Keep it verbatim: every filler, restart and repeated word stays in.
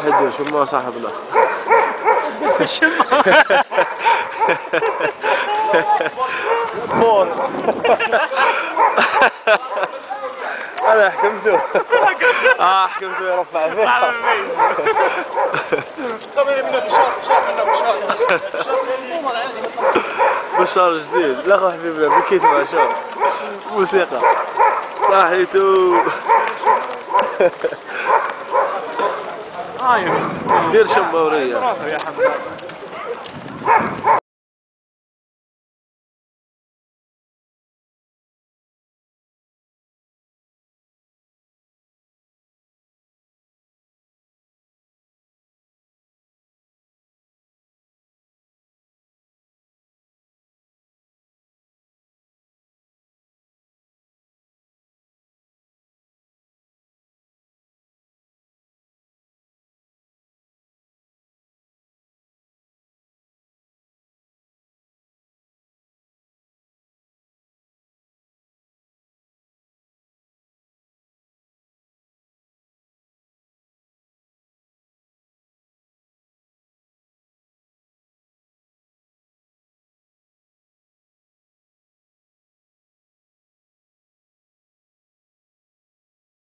يدير شما صاحبنا. شما سبون. انا حكمته. اه حكمته يرفع فيه. طبعا من بشار بشار من بشار بشار جديد. لا خو حبيبنا بكيت مع شار موسيقى صاحيتو. هاي دير شمبورية يا حمد.